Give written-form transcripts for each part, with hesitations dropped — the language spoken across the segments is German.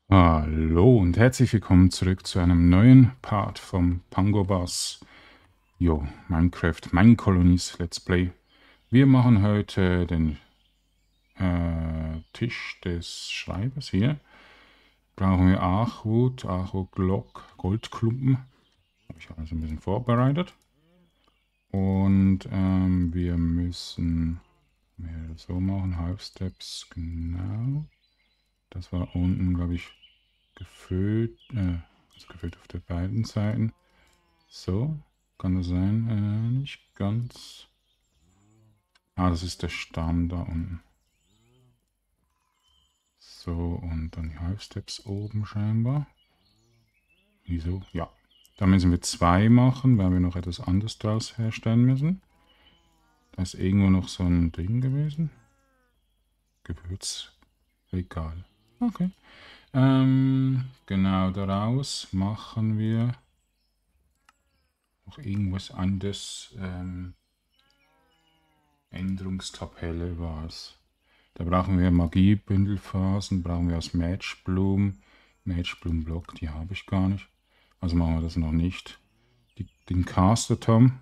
Hallo und herzlich willkommen zurück zu einem neuen Part vom Pango-Bass. Jo, Minecraft Minecolonies Let's Play. Wir machen heute den Tisch des Schreibers hier. Brauchen wir Achwood, Achoglock, Goldklumpen. Habe ich alles ein bisschen vorbereitet. Und wir müssen so machen, Half Steps, genau. Das war unten, glaube ich, gefüllt, also gefüllt auf der beiden Seiten. So, kann das sein? Nicht ganz. Ah, das ist der Stamm da unten. So, und dann die Half Steps oben scheinbar. Wieso? Ja. Da müssen wir 2 machen, weil wir noch etwas anderes draus herstellen müssen. Da ist irgendwo noch so ein Ding gewesen. Gewürzregal. Okay. Genau, daraus machen wir noch irgendwas anderes. Änderungstabelle war es. Da brauchen wir Magiebündelphasen, brauchen wir aus Matchbloom. Matchbloom-Block, die habe ich gar nicht. Also machen wir das noch nicht. Den Caster Tom.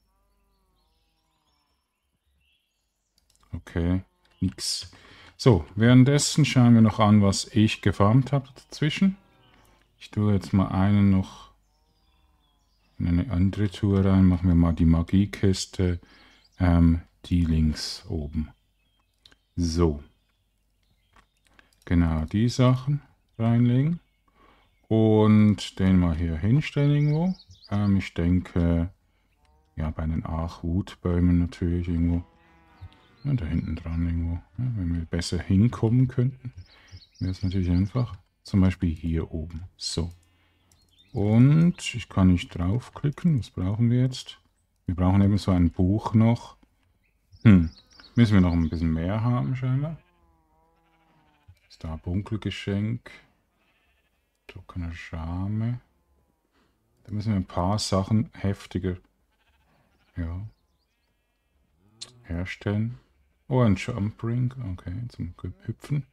Okay, nix. So, währenddessen schauen wir noch an, was ich gefarmt habe dazwischen. Ich tue jetzt mal einen noch in eine andere Tour rein. Machen wir mal die Magiekiste, die links oben. So. Genau, die Sachen reinlegen. Und den mal hier hinstellen irgendwo. Ich denke, ja, bei den Achwutbäumen natürlich irgendwo. Ja, da hinten dran irgendwo. Ja, wenn wir besser hinkommen könnten, wäre es natürlich einfach. Zum Beispiel hier oben. So. Und ich kann nicht draufklicken. Was brauchen wir jetzt? Wir brauchen eben so ein Buch noch. Müssen wir noch ein bisschen mehr haben scheinbar. Ist da Bunkelgeschenk. Trockene Schame. Da müssen wir ein paar Sachen heftiger, ja, herstellen. Oh, ein Jump Ring, okay, zum Hüpfen.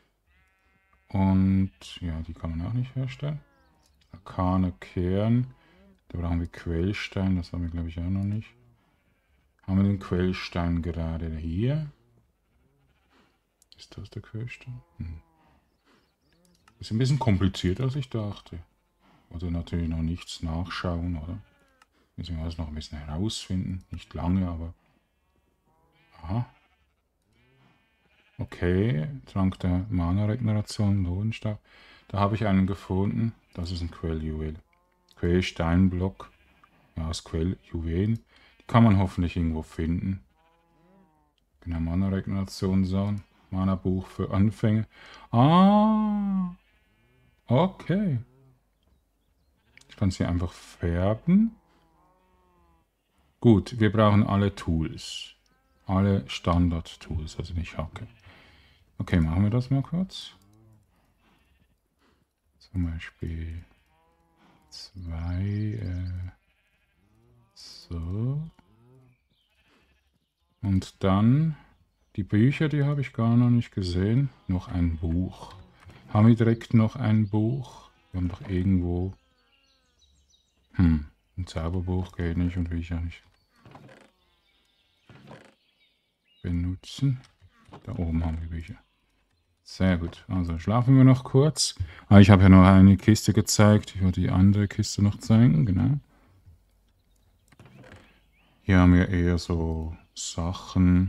Und ja, die kann man auch nicht herstellen. Arkane Kern, da brauchen wir Quellstein, das haben wir glaube ich auch noch nicht. Haben wir den Quellstein gerade hier? Ist das der Quellstein? Ist ein bisschen komplizierter als ich dachte. Oder natürlich noch nichts nachschauen, oder? Müssen wir alles noch ein bisschen herausfinden. Nicht lange, aber... Aha. Okay, Trank der Mana-Regeneration, Lohnstab. Da habe ich einen gefunden. Das ist ein Quelljuwel. Quellsteinblock. Ja, aus Quelljuwelen. Die kann man hoffentlich irgendwo finden. Genau, Mana-Regeneration sagen. Mana-Buch für Anfänger. Ah, okay. Ich kann sie einfach färben. Gut, wir brauchen alle Tools. Alle Standard-Tools, also nicht Hacke. Okay, machen wir das mal kurz. Zum Beispiel 2, so. Und dann die Bücher, die habe ich gar noch nicht gesehen. Noch ein Buch. Haben wir direkt noch ein Buch? Wir haben doch irgendwo... ein Zauberbuch geht nicht und will ich auch nicht benutzen. Da oben haben wir Bücher. Sehr gut. Also schlafen wir noch kurz. Ah, ich habe ja noch eine Kiste gezeigt. Ich wollte die andere Kiste noch zeigen. Genau. Hier haben wir eher so Sachen.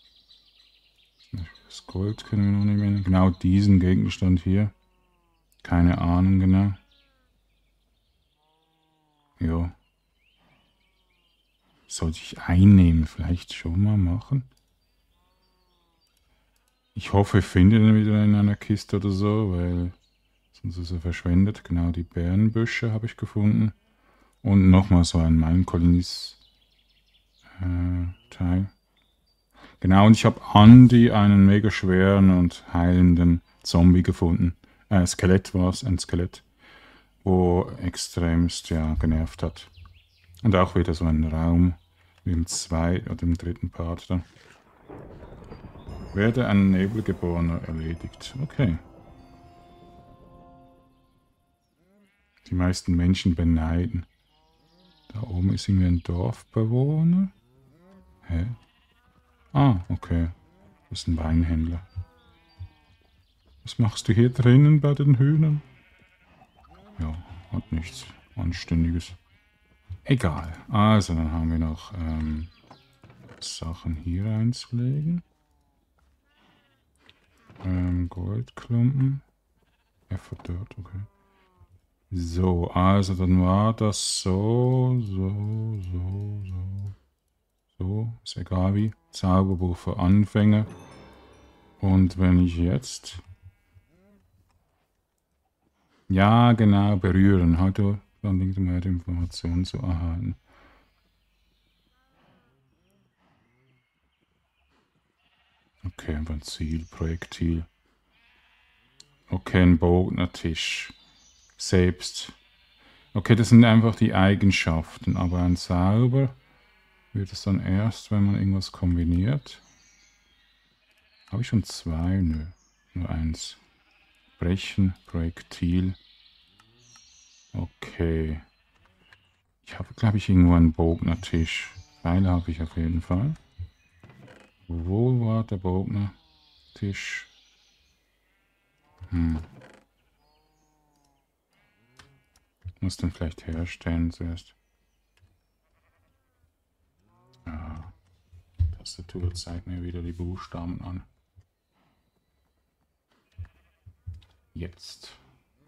Das Gold können wir noch nicht mehr. Genau diesen Gegenstand hier. Keine Ahnung genau. Ja. Sollte ich einnehmen? Vielleicht schon mal machen. Ich hoffe, ich finde den wieder in einer Kiste oder so, weil sonst ist er verschwendet. Genau, die Bärenbüsche habe ich gefunden. Und nochmal so ein Minecolonies Teil. Genau, und ich habe Andy einen mega schweren und heilenden Zombie gefunden. Skelett war es, ein Skelett, wo extremst ja genervt hat. Und auch wieder so ein Raum wie im 2. oder im 3. Part dann. Werde ein Nebelgeborener erledigt. Okay. die meisten Menschen beneiden. Da oben ist irgendwie ein Dorfbewohner. Hä? Ah, okay. Das ist ein Weinhändler. Was machst du hier drinnen bei den Hühnern? Ja, hat nichts Anständiges. Egal. Also, dann haben wir noch Sachen hier einzulegen. Goldklumpen. Verdörrt, okay. So, also dann war das so. So, ist egal wie. Zauberbuch für Anfänger. Und wenn ich jetzt... Ja, genau, berühren. Heute dann mehr Informationen zu erhalten. Okay, einfach ein Ziel, Projektil. Okay, ein Bognertisch. Selbst. Okay, das sind einfach die Eigenschaften, aber ein Zauber wird es dann erst, wenn man irgendwas kombiniert. Habe ich schon zwei? Nö, nur eins. Brechen, Projektil. Okay. Ich habe, glaube ich, irgendwo einen Bognertisch. Pfeile habe ich auf jeden Fall. Wo war der Bognertisch? Muss den vielleicht herstellen zuerst. Ja. Tastatur zeigt mir wieder die Buchstaben an. Jetzt.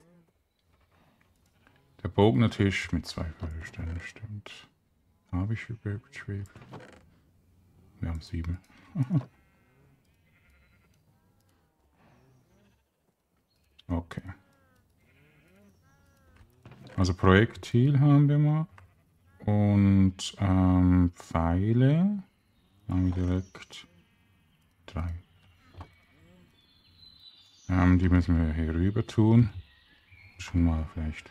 Der Bognertisch mit 2 Pfeilsteinen, stimmt. Habe ich überschrieben. Wir haben 7. Okay. Also Projektil haben wir mal. Und Pfeile haben wir direkt 3. Die müssen wir hier rüber tun. Schon mal vielleicht.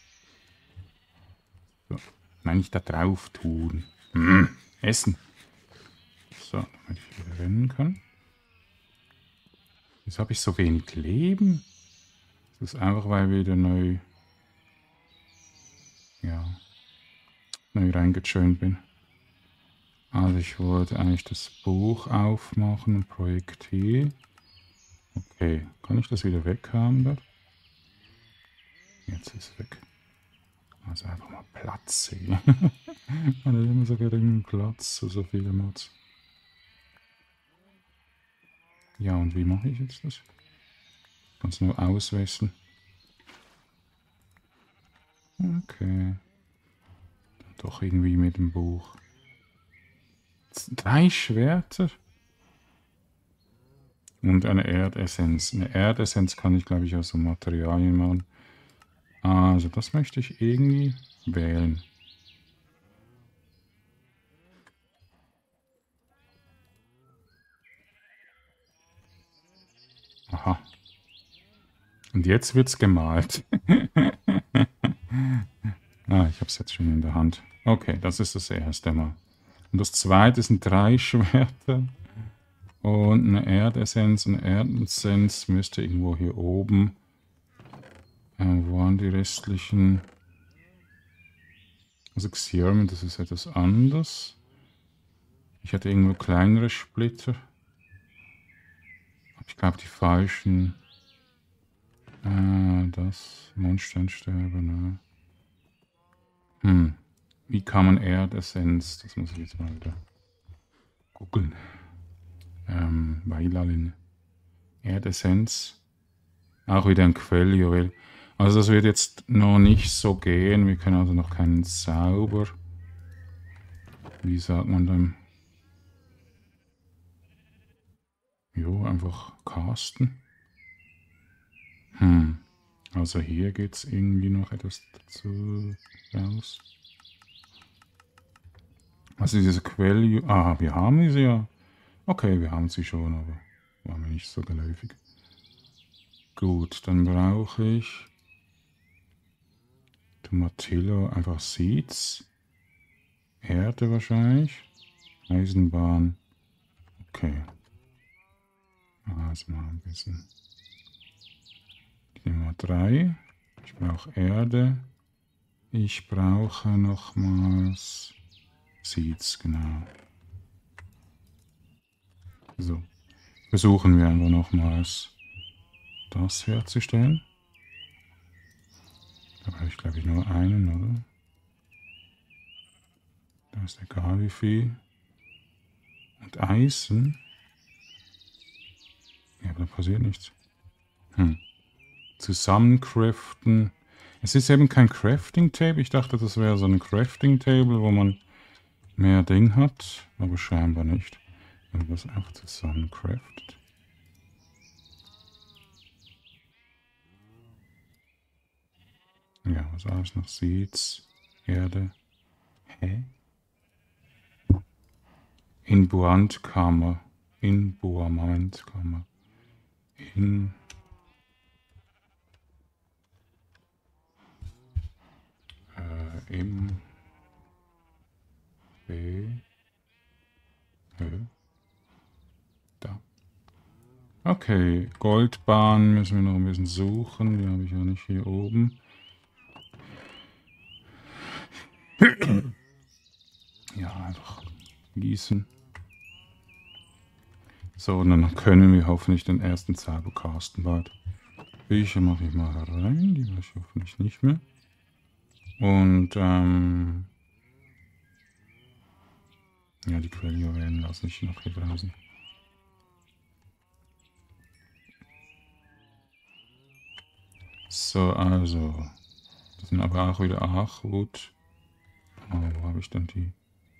So. Nein, nicht da drauf tun. Essen. So, damit ich wieder rennen kann. Jetzt habe ich so wenig Leben. Das ist einfach, weil wir wieder neu reingejoint bin. Also ich wollte eigentlich das Buch aufmachen und Projektil. Okay, kann ich das wieder weg haben dort? Jetzt ist es weg. Also einfach mal Platz sehen. Man hat immer so geringen Platz, so viele Mods. Ja, und wie mache ich jetzt das? Kannst nur auswechseln. Okay. Dann doch irgendwie mit dem Buch. 3 Schwerter. Und eine Erdessenz. Eine Erdessenz kann ich, glaube ich, aus so Materialien machen. Also das möchte ich irgendwie wählen. Aha. Und jetzt wird's gemalt. Ich habe es jetzt schon in der Hand. Okay, das ist das erste Mal. Und das zweite sind 3 Schwerter. Und eine Erdessenz. Eine Erdessenz müsste irgendwo hier oben. Wo waren die restlichen? Also Xiermen, das ist etwas anders. Ich hatte irgendwo kleinere Splitter. Ich glaube die falschen. Das Mondsteinsterbe, ne? Wie kann man Erdessenz? Das muss ich jetzt mal wieder googeln. Weilalin. Erdessenz. Auch wieder ein Quelljuwel. Also das wird jetzt noch nicht so gehen. Wir können also noch keinen Zauber. Wie sagt man dann? Jo, einfach casten. Also hier geht es irgendwie noch etwas dazu raus. Also diese Quelle... wir haben sie ja. Okay, wir haben sie schon, aber war mir nicht so geläufig. Gut, dann brauche ich Tomatillo, einfach Seeds. Erde wahrscheinlich. Eisenbahn. Okay. Also mal ein bisschen. Ich nehme mal 3. Ich brauche Erde. Ich brauche nochmals Seeds, genau. So, versuchen wir einfach nochmals das herzustellen. Da brauche ich, glaube ich, nur einen, oder? Da ist egal wie viel. Und Eisen. Ja, aber da passiert nichts. Zusammencraften. Es ist eben kein Crafting-Table. Ich dachte, das wäre so ein Crafting-Table, wo man mehr Ding hat. Aber scheinbar nicht. Wenn man das einfach zusammencraftet. Ja, was alles noch? Seeds, Erde. Hä? Inbuantkammer. Inbuamentkammer. Im B. Da. Okay, Goldbahn müssen wir noch ein bisschen suchen. Die habe ich ja nicht hier oben. Ja, einfach gießen. So, und dann können wir hoffentlich den ersten Zauber casten bald. Bücher mache ich mal rein, die will ich hoffentlich nicht mehr. Und, ja, die Quelle werden lasse ich noch hier draußen. So, also. Das sind aber auch wieder Achwut. Oh, wo habe ich denn die?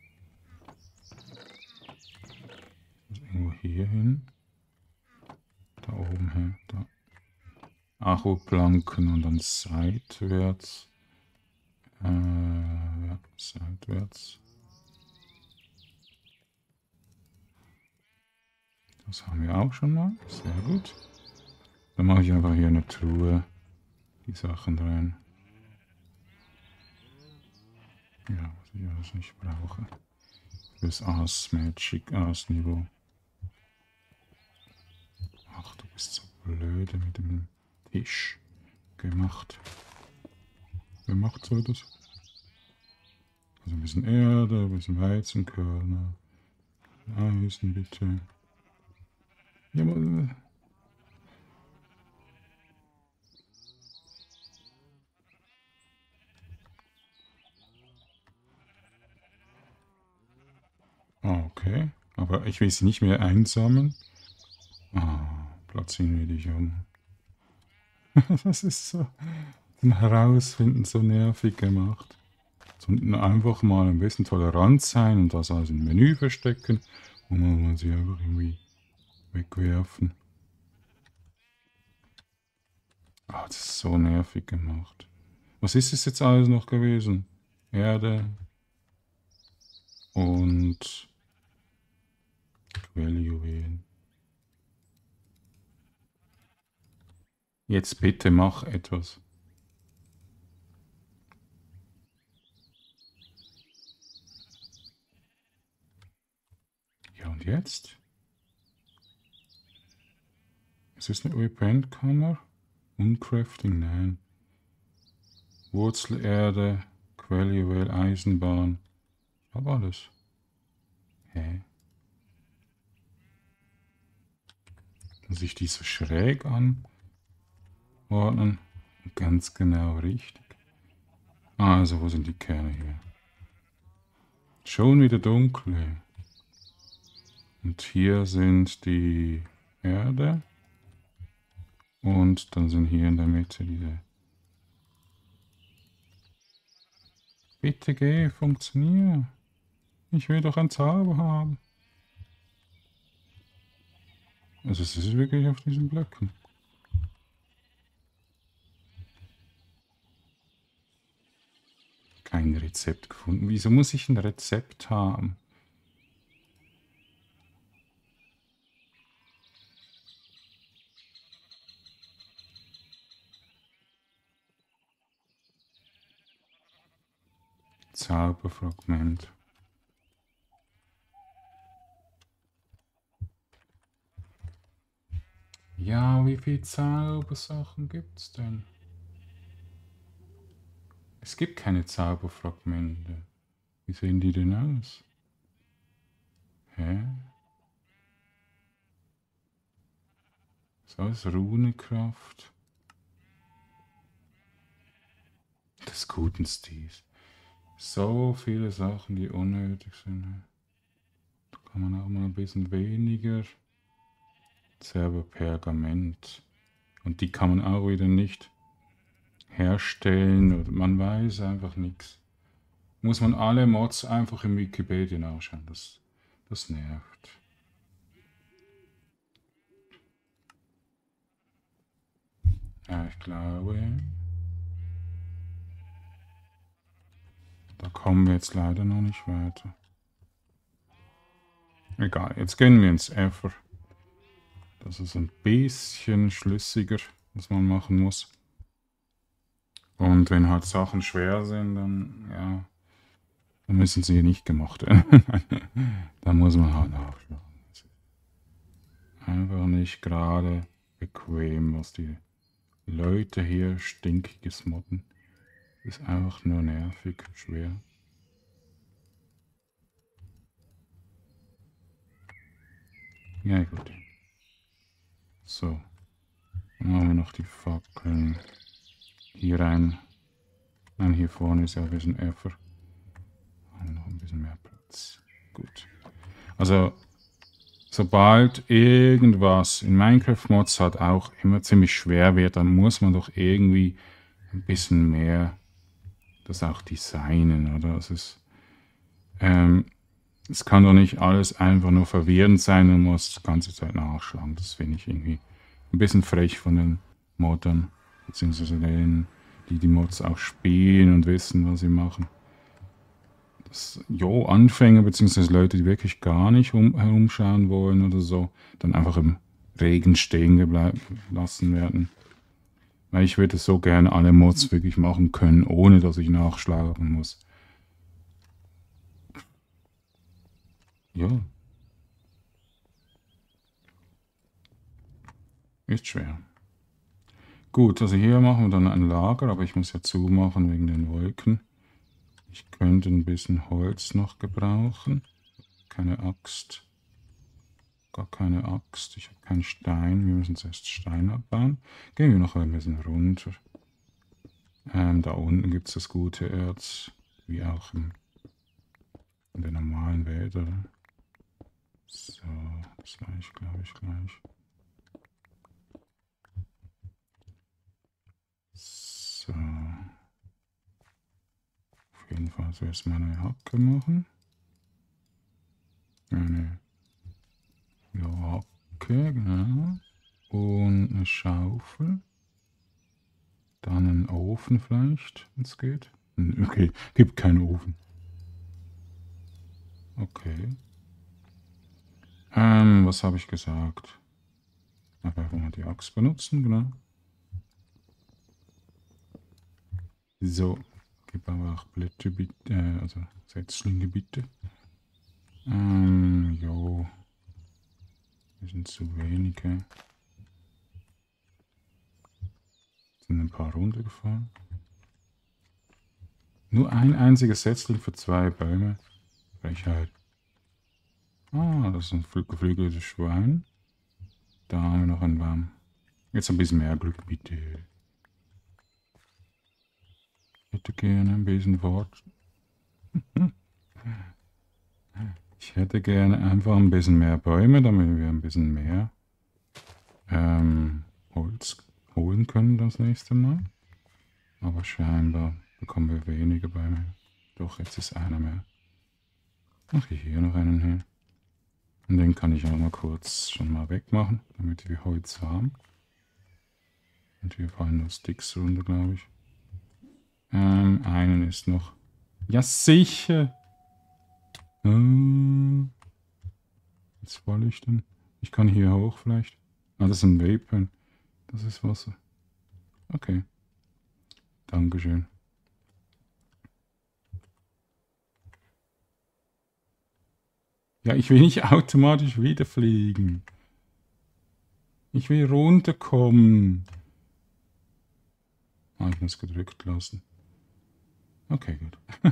Irgendwo hier hin. Da oben her. Da. Achwutplanken und dann seitwärts. Ja, seitwärts. Das haben wir auch schon mal. Sehr gut. Dann mache ich einfach hier eine Truhe. Die Sachen rein. Ja, was ich alles nicht brauche. Fürs Magic Niveau. Ach, du bist so blöde mit dem Tisch gemacht. Wer macht so das? Also ein bisschen Erde, ein bisschen Weizenkörner. Eisen bitte. Ja, aber, okay. Aber ich will sie nicht mehr einsammeln. Platzieren wir dich um. Das ist so zum Herausfinden so nervig gemacht. Sondern einfach mal ein bisschen tolerant sein und das alles im Menü verstecken und dann muss man sie einfach irgendwie wegwerfen. Das ist so nervig gemacht. Was ist es jetzt alles noch gewesen? Erde und Quelljuwelen. Jetzt bitte mach etwas. Ja, und jetzt? Ist das eine Repentkammer? Uncrafting? Nein. Wurzelerde, Quelljuwel, Eisenbahn. Ich hab alles. Hä? Muss ich die so schräg anordnen? Ganz genau richtig. Also, wo sind die Kerne hier? Schon wieder dunkle. Und hier sind die Erde. Und dann sind hier in der Mitte diese. Bitte geh, funktionier. Ich will doch einen Zauber haben. Also es ist wirklich auf diesen Blöcken. Kein Rezept gefunden. Wieso muss ich ein Rezept haben? Zauberfragment. Ja, wie viele Zaubersachen gibt's denn? Es gibt keine Zauberfragmente. Wie sehen die denn aus? Hä? So ist Runekraft. Des guten Steves. So viele Sachen, die unnötig sind. Da kann man auch mal ein bisschen weniger. Selber Pergament. Und die kann man auch wieder nicht herstellen. Oder man weiß einfach nichts. Muss man alle Mods einfach im Wikipedia nachschauen. Das nervt. Ja, ich glaube, da kommen wir jetzt leider noch nicht weiter. Egal, jetzt gehen wir ins Ether. Das ist ein bisschen schlüssiger, was man machen muss. Und wenn halt Sachen schwer sind, dann, ja, dann müssen sie nicht gemacht werden. Da muss man halt nachschlagen. Einfach nicht gerade bequem, was die Leute hier stinkiges modden. Ist einfach nur nervig, schwer. Ja, gut. So. Dann haben wir noch die Fackeln hier rein. Nein, hier vorne ist ja ein bisschen Effer. Haben noch ein bisschen mehr Platz. Gut. Also, sobald irgendwas in Minecraft-Mods halt auch immer ziemlich schwer wird, dann muss man doch irgendwie ein bisschen mehr das auch designen, oder? Es kann doch nicht alles einfach nur verwirrend sein und muss die ganze Zeit nachschlagen. Das finde ich irgendwie ein bisschen frech von den Moddern, beziehungsweise denen, die die Mods auch spielen und wissen, was sie machen. Anfänger, beziehungsweise Leute, die wirklich gar nicht herumschauen wollen oder so, dann einfach im Regen stehen gelassen werden. Weil ich würde so gerne alle Mods wirklich machen können, ohne dass ich nachschlagen muss. Ja. Ist schwer. Gut, also hier machen wir dann ein Lager, aber ich muss ja zumachen wegen den Wolken. Ich könnte ein bisschen Holz noch gebrauchen. Keine Axt. Gar keine Axt. Ich habe keinen Stein. Wir müssen zuerst Stein abbauen. Gehen wir noch ein bisschen runter. Da unten gibt es das gute Erz, wie auch in den normalen Wäldern. So, das reicht, glaube ich, gleich. So. Auf jeden Fall zuerst mal eine Hacke machen. Eine Hacke, genau. Und eine Schaufel. Dann einen Ofen vielleicht, wenn es geht. Okay, gibt keinen Ofen. Okay. Was habe ich gesagt? Einfach mal die Axt benutzen, genau. So, gib aber auch Blätter bitte, also Setzlinge bitte. Jo. Das sind zu wenige. Sind ein paar runtergefallen. Nur ein einziges Setzling für 2 Bäume. Frechheit. Ah, das ist ein geflügeltes Schwein. Da haben wir noch einen Baum. Jetzt ein bisschen mehr Glück, bitte. Ich hätte gerne ein bisschen Wort. Ich hätte gerne einfach ein bisschen mehr Bäume, damit wir ein bisschen mehr Holz holen können das nächste Mal. Aber scheinbar bekommen wir weniger Bäume. Doch, jetzt ist einer mehr. Mache ich hier noch einen hin. Und den kann ich auch mal kurz schon mal wegmachen, damit wir Holz haben. Und hier fallen nur Sticks runter, glaube ich. Einen ist noch. Ja, sicher! Jetzt falle ich denn. Ich kann hier hoch vielleicht. Ah, das ist ein Vapen. Das ist Wasser. Okay. Dankeschön. Ja, ich will nicht automatisch wieder fliegen. Ich will runterkommen. Ah, ich muss gedrückt lassen. Okay, gut.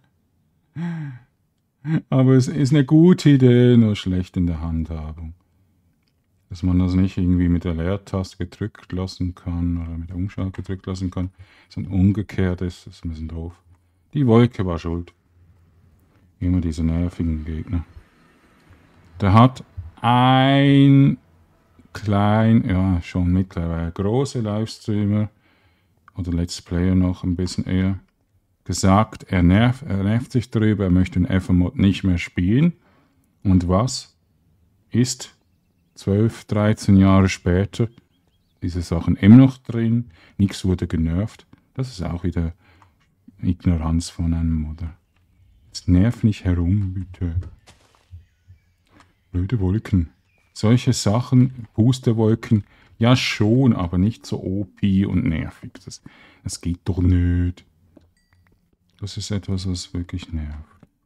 Aber es ist eine gute Idee, nur schlecht in der Handhabung. Dass man das nicht irgendwie mit der Leertaste gedrückt lassen kann oder mit der Umschalt gedrückt lassen kann, sondern umgekehrt ist. Das ist ein bisschen doof. Die Wolke war schuld. Immer diese nervigen Gegner. Der hat ein ja, schon mittlerweile große Livestreamer oder Let's Player noch ein bisschen eher gesagt, er nervt sich darüber, er möchte den FMod nicht mehr spielen. Und was ist 12, 13 Jahre später diese Sachen immer noch drin, nichts wurde genervt. Das ist auch wieder Ignoranz von einem Modder. Jetzt nerv nicht herum, bitte. Blöde Wolken. Solche Sachen, Pusterwolken, ja schon, aber nicht so OP und nervig. Das geht doch nicht. Das ist etwas, was wirklich nervt.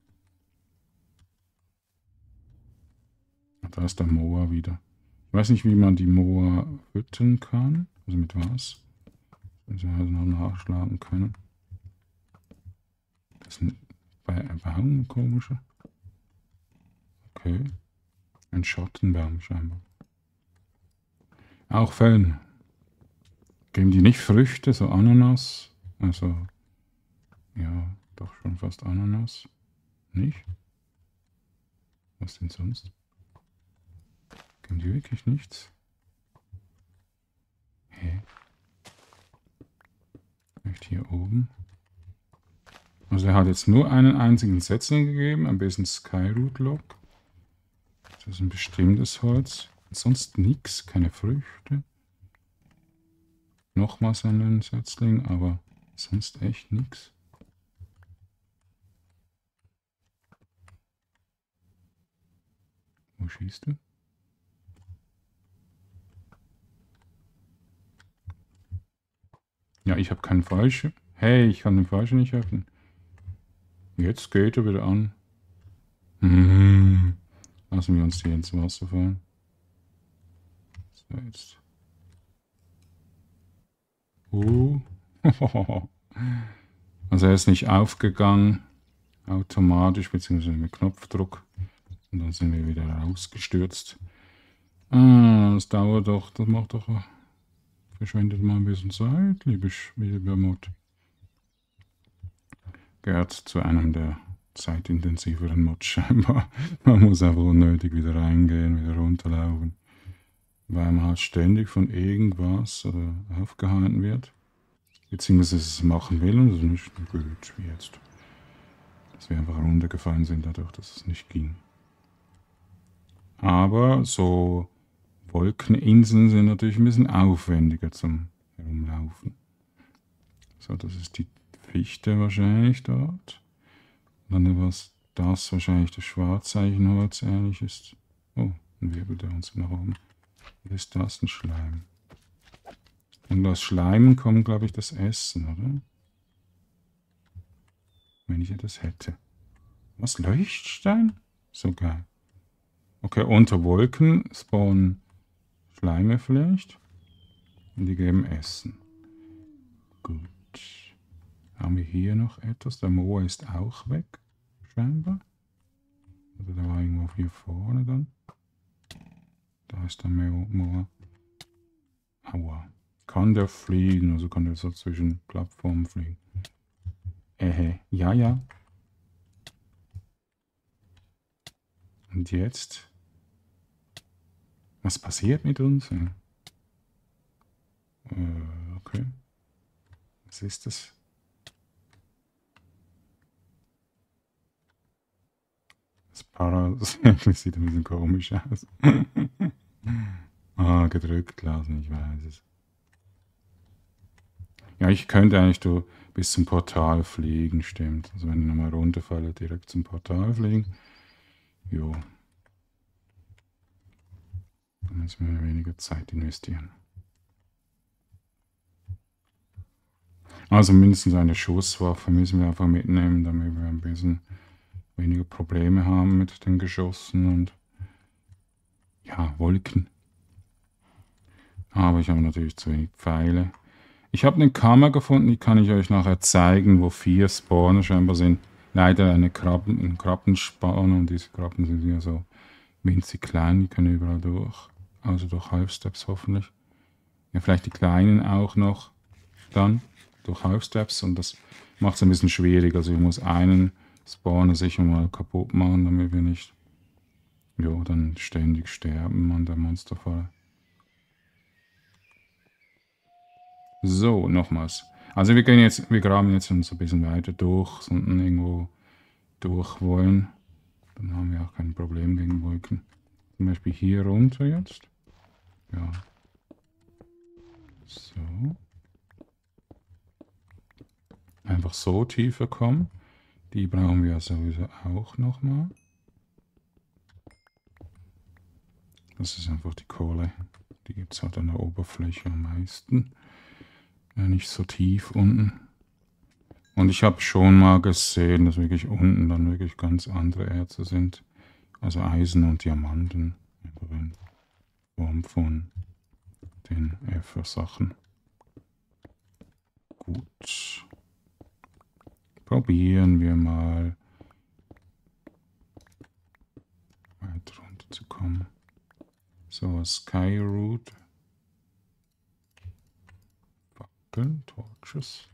Da ist der Moa wieder. Ich weiß nicht, wie man die Moa füttern kann. Also mit was. Also wir noch nachschlagen können. Das ist ein Baum, komischer. Okay. Ein Schattenbaum scheinbar. Auch Fällen. Geben die nicht Früchte, so Ananas? Also, ja, doch schon fast Ananas. Nicht? Was denn sonst? Geben die wirklich nichts? Hä? Vielleicht hier oben? Also er hat jetzt nur einen einzigen Setzling gegeben, ein bisschen Skyroot Log. Das ist ein bestimmtes Holz. Sonst nichts, keine Früchte. Nochmals einen Setzling, aber sonst echt nichts. Wo schießt du? Ja, ich habe keinen Fallschirm. Hey, ich kann den Fallschirm nicht öffnen. Jetzt geht er wieder an. Lassen wir uns hier ins Wasser fallen. So, jetzt. Also er ist nicht aufgegangen, automatisch, beziehungsweise mit Knopfdruck. Und dann sind wir wieder rausgestürzt. Das dauert doch, das macht doch, verschwendet mal ein bisschen Zeit, lieber Mod. Gehört zu einem der zeitintensiveren Mods scheinbar. Man muss einfach unnötig wieder reingehen, wieder runterlaufen. Weil man halt ständig von irgendwas aufgehalten wird. Beziehungsweise es machen will und es ist nicht gut wie jetzt. Dass wir einfach runtergefallen sind dadurch, dass es nicht ging. Aber so Wolkeninseln sind natürlich ein bisschen aufwendiger zum Herumlaufen. So, das ist die Fichte wahrscheinlich dort. Und dann was das wahrscheinlich das Schwarzeichenholz ähnlich ist. Oh, ein Wirbel, der uns nach oben. Was ist das? Ein Schleim. Und aus Schleimen kommt, glaube ich, das Essen, oder? Wenn ich etwas hätte. Was? Leuchtstein? So geil. Okay, unter Wolken spawnen Schleime vielleicht. Und die geben Essen. Gut. Haben wir hier noch etwas? Der Moa ist auch weg, scheinbar. Also der war irgendwo hier vorne dann. Da ist der Moa. Aua. Kann der fliegen? Also kann der so zwischen Plattformen fliegen. Ja, ja. Und jetzt? Was passiert mit uns? Okay. Was ist das? Das sieht ein bisschen komisch aus. Gedrückt lassen, ich weiß es. Ja, ich könnte eigentlich bis zum Portal fliegen, stimmt. Also wenn ich nochmal runterfalle, direkt zum Portal fliegen. Jo. Dann müssen wir weniger Zeit investieren. Also mindestens eine Schusswaffe müssen wir einfach mitnehmen, damit wir ein bisschen weniger Probleme haben mit den Geschossen und ja, Wolken. Aber ich habe natürlich zu wenig Pfeile. Ich habe eine Kammer gefunden, die kann ich euch nachher zeigen, wo 4 Spawner scheinbar sind. Leider ein Krabbenspawn und diese Krabben sind ja so winzig klein, die können überall durch. Also durch Half-Steps hoffentlich. Ja, vielleicht die kleinen auch noch dann durch Half-Steps und das macht es ein bisschen schwierig. Also ich muss einen Spawner sicher mal kaputt machen, damit wir nicht dann ständig sterben an der Monsterfalle. So, nochmals. Also wir graben jetzt uns ein bisschen weiter durch, sondern irgendwo durch wollen. Dann haben wir auch kein Problem gegen Wolken. Zum Beispiel hier runter jetzt. Ja. So. Einfach so tiefer kommen. Die brauchen wir sowieso auch nochmal. Das ist einfach die Kohle. Die gibt es halt an der Oberfläche am meisten. Ja, nicht so tief unten. Und ich habe schon mal gesehen, dass wirklich unten dann wirklich ganz andere Erze sind. Also Eisen und Diamanten. In Form von den Sachen. Gut. Probieren wir mal weiter runterzukommen. So, Skyroot. Fackeln, Torches.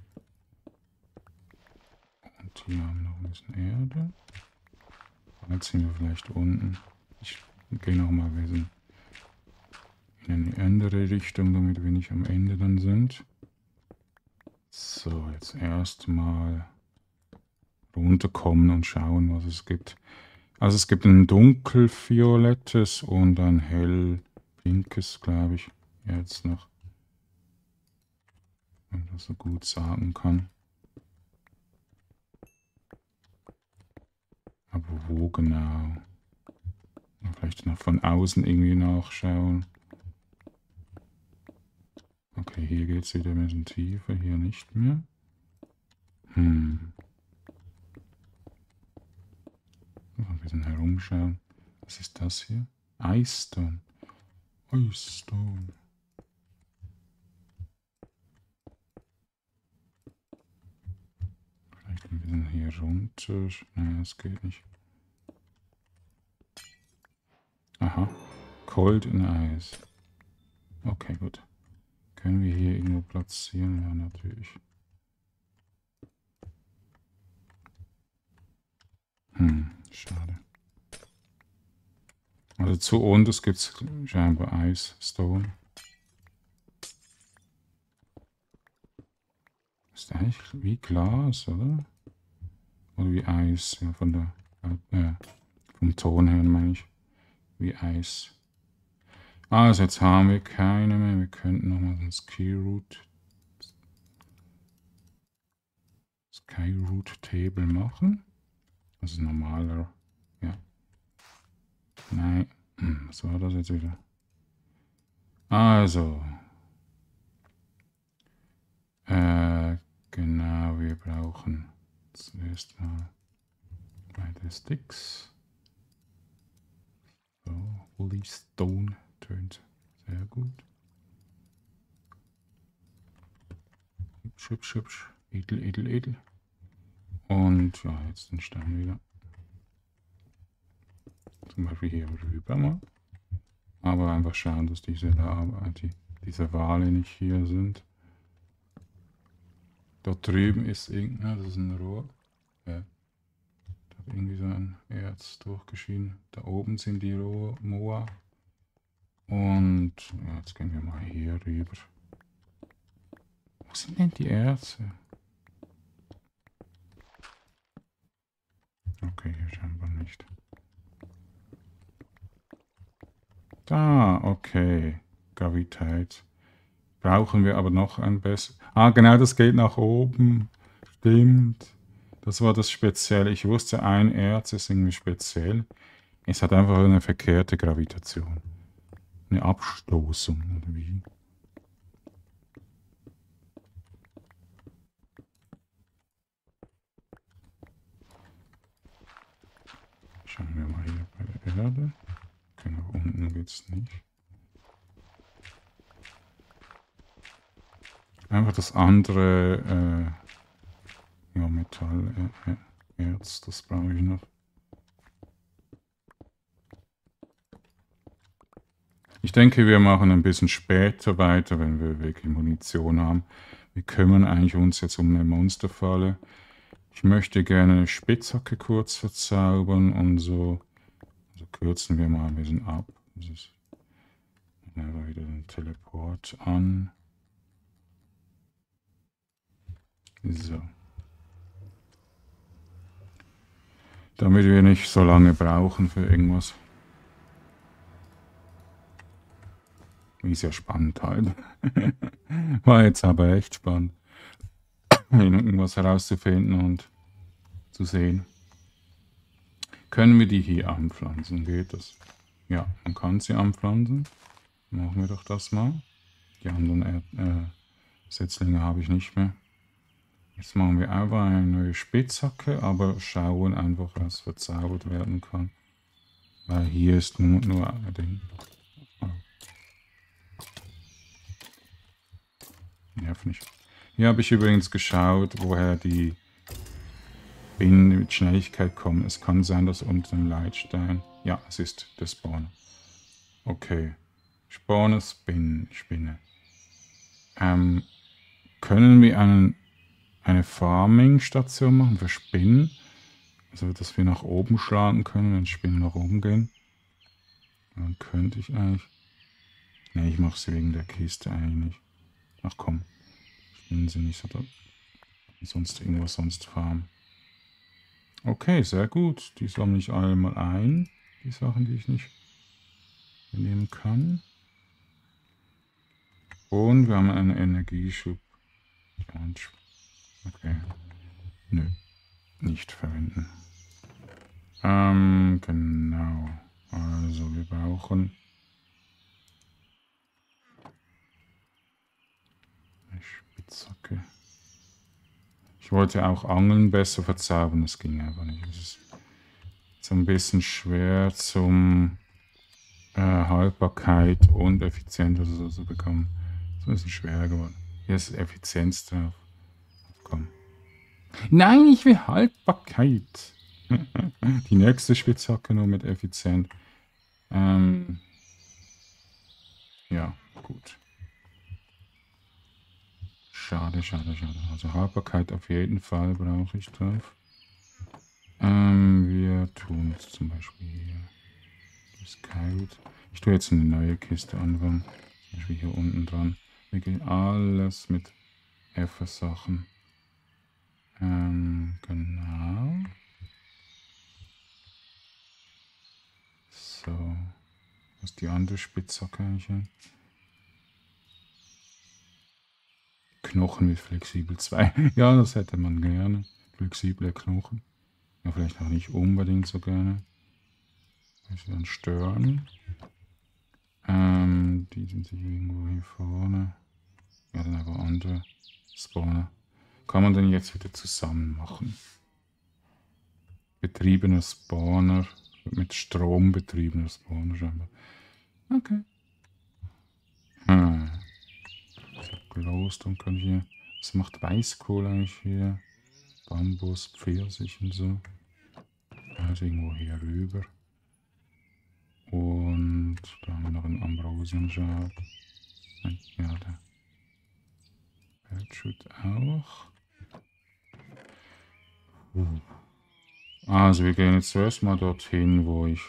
Und hier haben wir noch ein bisschen Erde. Jetzt sind wir vielleicht unten. Ich gehe nochmal ein bisschen in eine andere Richtung, damit wir nicht am Ende dann sind. So, jetzt erstmal runterkommen und schauen, was es gibt. Also es gibt ein dunkelviolettes und ein hellpinkes, glaube ich, jetzt noch. Wenn man das so gut sagen kann. Aber wo genau? Vielleicht noch von außen irgendwie nachschauen. Okay, hier geht es wieder ein bisschen tiefer, hier nicht mehr. Ein bisschen herumschauen. Was ist das hier? Ice Stone. Ice Stone. Vielleicht ein bisschen hier runter. Nein, das geht nicht. Aha. Cold in Ice. Okay, gut. Können wir hier irgendwo platzieren? Ja, natürlich. Schade. Also zu uns gibt es scheinbar Ice Stone. Ist eigentlich wie Glas, oder? Oder wie Eis, ja, vom Ton her meine ich. Wie Eis. Also jetzt haben wir keine mehr. Wir könnten nochmal ein Skyroot Table machen. Das ist ein normaler. Ja. Nein. Was war das jetzt wieder? Also. Genau, wir brauchen zuerst mal weitere Sticks. So, Woolly Stone tönt sehr gut. Hübsch, hübsch, hübsch. Edel, edel, edel. Und ja, jetzt den Stein wieder. Zum Beispiel hier rüber mal. Aber einfach schauen, dass diese Wale nicht hier sind. Dort drüben ist irgendein, das ist ein Rohr. Da hat irgendwie so ein Erz durchgeschieden. Da oben sind die Moa. Und ja, jetzt gehen wir mal hier rüber. Wo sind denn die Erze? Okay, hier scheinbar nicht. Da, okay. Gravität. Brauchen wir aber noch ein besseres. Ah, genau, das geht nach oben. Stimmt. Das war das Spezielle. Ich wusste, ein Erz ist irgendwie speziell. Es hat einfach eine verkehrte Gravitation. Eine Abstoßung, oder wie? Schauen wir mal hier bei der Erde. Okay, nach unten geht es nicht. Einfach das andere, ja, Metall, Erz, das brauche ich noch. Ich denke, wir machen ein bisschen später weiter, wenn wir wirklich Munition haben. Wir kümmern eigentlich uns jetzt um eine Monsterfalle. Ich möchte gerne eine Spitzhacke kurz verzaubern und so. Also kürzen wir mal ein bisschen ab. Das ist einfach wieder den Teleport an. So. Damit wir nicht so lange brauchen für irgendwas. Ist ja spannend halt. War jetzt aber echt spannend, irgendwas herauszufinden und zu sehen. Können wir die hier anpflanzen? Geht das? Ja, man kann sie anpflanzen. Machen wir doch das mal. Die anderen Setzlinge habe ich nicht mehr. Jetzt machen wir einfach eine neue Spitzhacke, aber schauen einfach, was verzaubert werden kann. Weil hier ist nur ein Ding. Nerv nicht. Hier habe ich übrigens geschaut, woher die Bienen mit Schnelligkeit kommen. Es kann sein, dass unter dem Leitstein... Ja, es ist der Spawner. Okay. Spawner, Spinne. Können wir eine Farming-Station machen für Spinnen? Also, dass wir nach oben schlagen können, wenn Spinnen nach oben gehen. Dann könnte ich eigentlich... Ne, ich mache sie wegen der Kiste eigentlich nicht. Ach komm. Spinnen sie nicht so da. Sonst irgendwas sonst farmen. Okay, sehr gut. Die sammle ich alle mal ein. Die Sachen, die ich nicht nehmen kann. Und wir haben einen Energieschub. Okay. Nö. Nicht verwenden. Genau. Also wir brauchen eine Spitzhacke. Ich wollte auch Angeln besser verzaubern, das ging aber nicht. Das ist so ein bisschen schwer zum Haltbarkeit und Effizienz oder so bekommen. Das ist ein bisschen schwer geworden. Hier ist Effizienz drauf. Komm. Nein, ich will Haltbarkeit. Die nächste Spitzhacke nur mit Effizienz. Ja, gut. Schade, schade, schade. Also Haltbarkeit auf jeden Fall brauche ich drauf. Wir tun jetzt zum Beispiel hier Scout. Ich tue jetzt eine neue Kiste anfangen. Zum Beispiel hier unten dran. Wir gehen alles mit F-Sachen. Genau. So. Was ist die andere Spitzhacke eigentlich? Knochen mit flexibel 2. Ja, das hätte man gerne. Flexible Knochen. Ja, vielleicht auch nicht unbedingt so gerne. Ich dann stören. Die sind sich irgendwo hier vorne. Ja, dann aber andere Spawner. Kann man denn jetzt wieder zusammen machen? Betriebener Spawner. Mit Strom betriebener Spawner scheinbar. Okay. Los, dann kann ich hier... Was macht Weißkohl eigentlich hier? Bambus, Pfirsich und so. Also irgendwo hier rüber. Und da haben wir noch einen Ambrosienschab. Ja, der Bertschut auch. Also wir gehen jetzt zuerst mal dorthin, wo ich...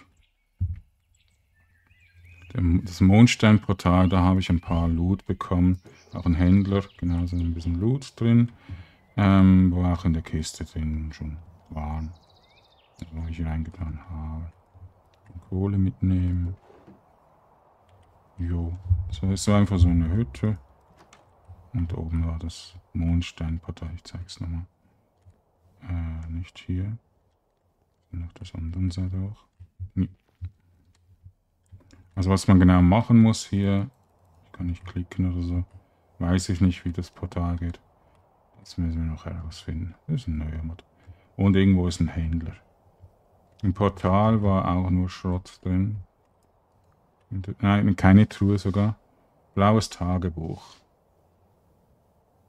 Das Mondsteinportal, da habe ich ein paar Loot bekommen. Auch ein Händler, genau, so ein bisschen Loot drin. Wo auch in der Kiste drin schon waren. Wo ich reingetan habe. Kohle mitnehmen. Jo. So ist so einfach so eine Hütte. Und oben war das Mondsteinportal. Ich zeige es nochmal. Nicht hier. Auf der anderen Seite auch. Nee. Also was man genau machen muss hier, ich kann nicht klicken oder so, weiß ich nicht, wie das Portal geht. Das müssen wir noch herausfinden. Das ist ein neuer Mod. Und irgendwo ist ein Händler. Im Portal war auch nur Schrott drin. Nein, keine Truhe sogar. Blaues Tagebuch.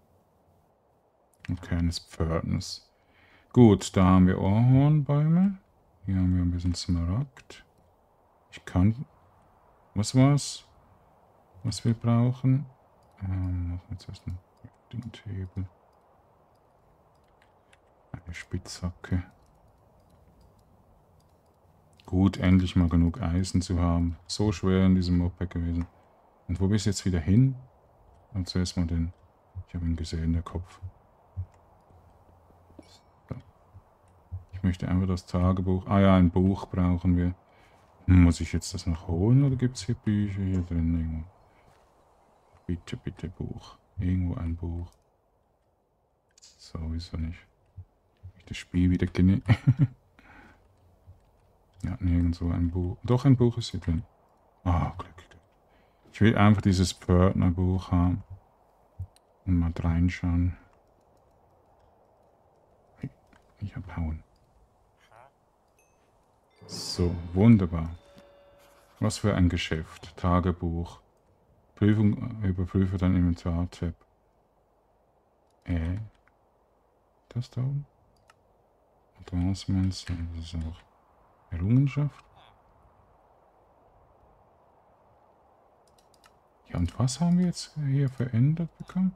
Okay, eines Pförtners. Gut, da haben wir Ahornbäume. Hier haben wir ein bisschen Smaragd. Ich kann... Was war's? Was wir brauchen? Machen wir jetzt erst einen Hebel. Eine Spitzhacke. Gut, endlich mal genug Eisen zu haben. So schwer in diesem Moped gewesen. Und wo bist du jetzt wieder hin? Und zuerst mal den... Ich habe ihn gesehen, der Kopf. So. Ich möchte einfach das Tagebuch... Ah ja, ein Buch brauchen wir. Muss ich jetzt das noch holen oder gibt es hier Bücher hier drin irgendwo? Bitte, bitte Buch. Irgendwo ein Buch. Sowieso nicht. Ich das Spiel wieder kenne. Ja, nirgendwo ein Buch. Doch, ein Buch ist hier drin. Ah, Glück. Ich will einfach dieses Pförtnerbuch haben. Und mal reinschauen. Ich abhauen. So, wunderbar. Was für ein Geschäft. Tagebuch. Prüfung, überprüfe dein Inventar-Tab. Das da oben? Advancements, das ist auch Errungenschaft. Ja, und was haben wir jetzt hier verändert bekommen?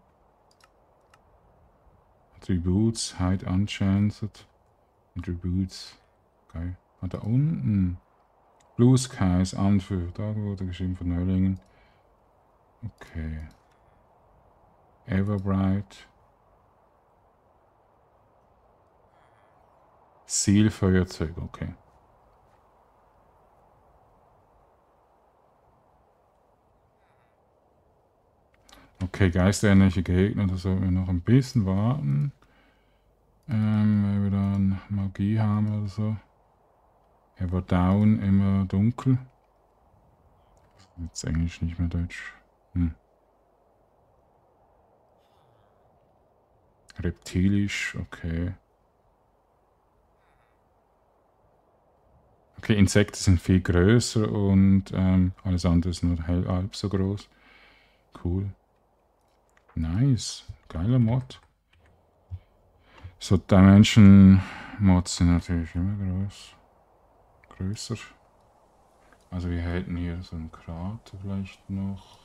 Attributes, Hide Unchanced. Attributes. Okay. Ah, da unten. Blue Skies, Anführer. Da wurde geschrieben von Neulingen. Okay. Everbright. Zielfeuerzeug, okay. Okay, geisterähnliche Gegner, da sollten wir noch ein bisschen warten. Wenn wir dann Magie haben oder so. Ever down, immer dunkel. Jetzt Englisch, nicht mehr Deutsch. Reptilisch, okay. Okay, Insekten sind viel größer und alles andere ist nur halb so groß. Cool. Nice. Geiler Mod. So, Dimension-Mods sind natürlich immer größer. Also wir hätten hier so einen Krater vielleicht noch.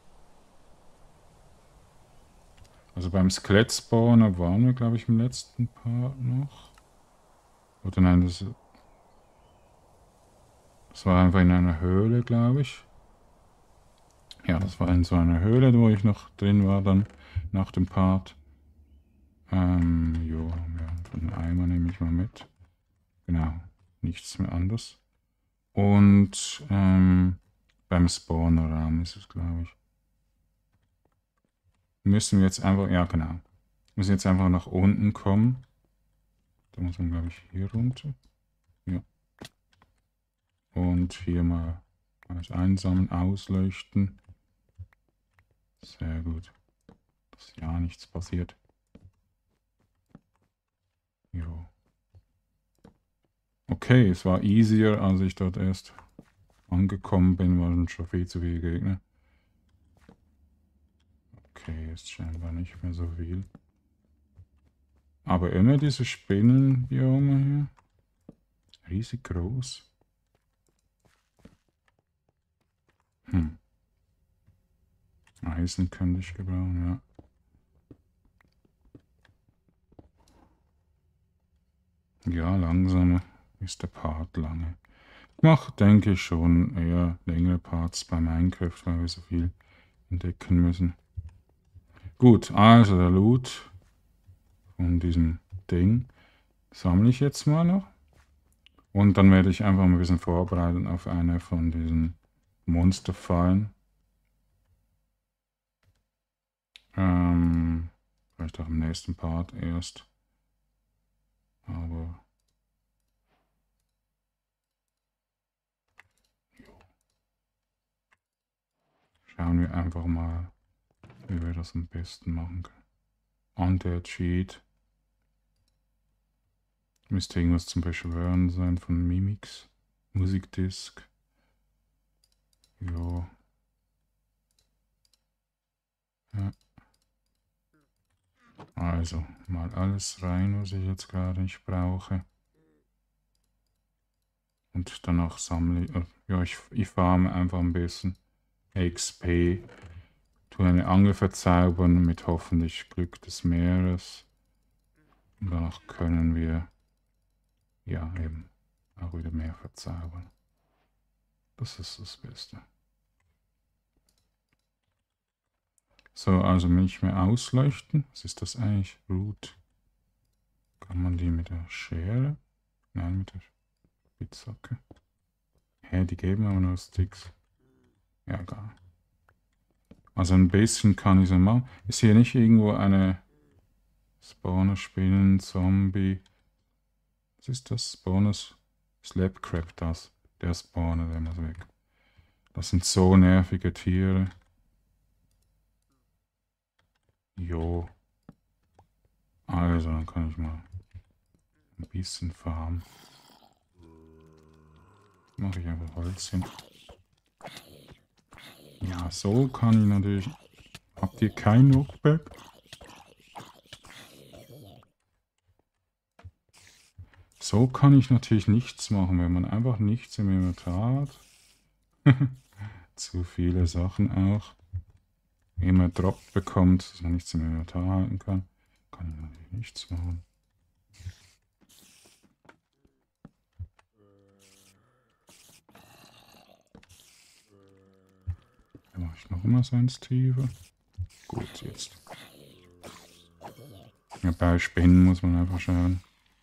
Also beim Skelett-Spawner waren wir, glaube ich, im letzten Part noch. Oder nein, das war einfach in einer Höhle, glaube ich. Ja, das war in so einer Höhle, wo ich noch drin war dann nach dem Part. Jo, ja, den Eimer nehme ich mal mit. Genau, nichts mehr anderes. Und beim Spawnerraum ist es, glaube ich. Müssen wir jetzt einfach, ja genau, müssen jetzt einfach nach unten kommen. Da muss man, glaube ich, hier runter. Ja. Und hier mal alles einsammeln, ausleuchten. Sehr gut. Dass ja nichts passiert. Jo. Okay, es war easier, als ich dort erst angekommen bin, waren schon viel zu viele Gegner. Okay, ist scheinbar nicht mehr so viel. Aber immer diese Spinnenbiome hier. Riesig groß. Eisen könnte ich gebrauchen, ja. Ja, langsamer ist der Part lange. Ich mache, denke ich, schon eher längere Parts bei Minecraft, weil wir so viel entdecken müssen. Gut, also der Loot von diesem Ding sammle ich jetzt mal noch. Und dann werde ich einfach mal ein bisschen vorbereiten auf eine von diesen Monsterfallen. Vielleicht auch im nächsten Part erst. Aber schauen wir einfach mal, wie wir das am besten machen können. Undead Cheat. Müsste irgendwas zum Beschwören sein von Mimics. Musikdisk. Jo. Ja. Also, mal alles rein, was ich jetzt gerade nicht brauche. Und danach sammle ich, ja, ich farme einfach ein bisschen XP. Tue eine Angel verzaubern mit hoffentlich Glück des Meeres. Und danach können wir, ja, eben auch wieder mehr verzaubern. Das ist das Beste. So, also nicht mehr ausleuchten. Was ist das eigentlich? Root. Kann man die mit der Schere? Nein, mit der Spitzhacke. Hä, die geben aber nur Sticks. Ja, egal. Also ein bisschen kann ich so machen. Ist hier nicht irgendwo eine Spawner-Spinnen, Zombie? Was ist das? Spawners? Slapcrab, das. Der Spawner, der muss weg. Das sind so nervige Tiere. Jo. Also, dann kann ich mal ein bisschen farmen. Mache ich einfach Holz hin. Ja, so kann ich natürlich... Habt ihr kein Knockback? So kann ich natürlich nichts machen, wenn man einfach nichts im Inventar hat. Zu viele Sachen auch. Immer Drop bekommt, dass man nichts im Inventar halten kann. Kann ich natürlich nichts machen. Dann mache ich noch mal so eins tiefer. Gut, jetzt. Ja, bei Spinnen muss man einfach schauen.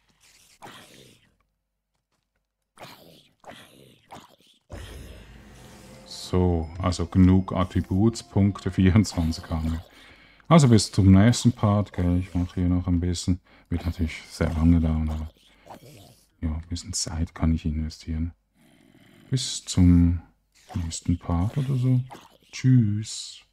So, also genug Attributspunkte, 24 haben wir. Also bis zum nächsten Part, gell? Ich mache hier noch ein bisschen. Wird natürlich sehr lange dauern, aber ja, ein bisschen Zeit kann ich investieren. Bis zum nächsten Part oder so. Tschüss.